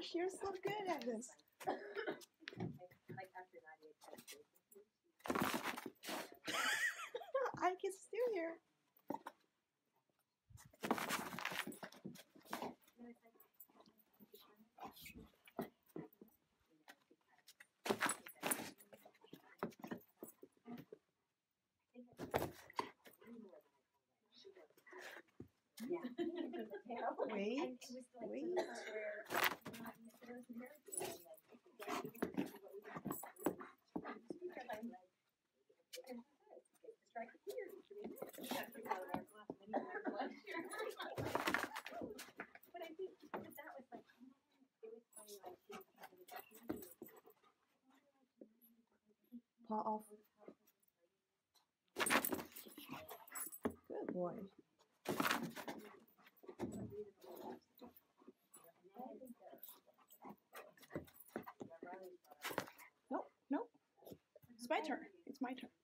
gosh, you're so good at this. I can still hear. Yeah. Wait. Paw off. Good boy. Nope, nope. It's my turn. It's my turn.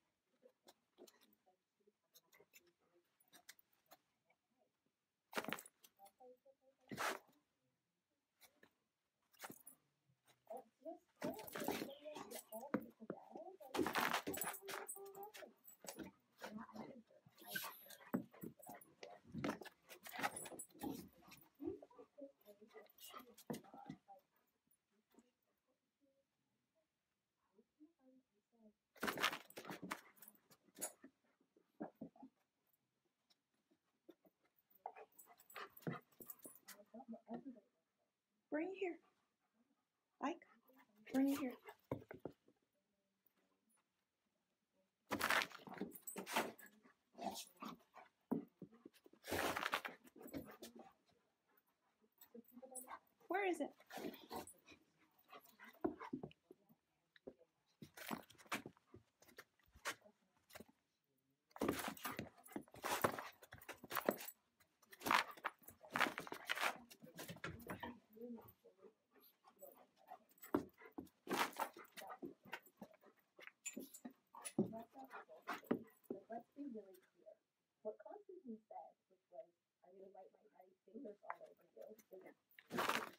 Bring it here. Ike, bring it here. Where is it? Let's be really clear. What Constantine said, which was, I'm going to write my daddy's fingers all over you.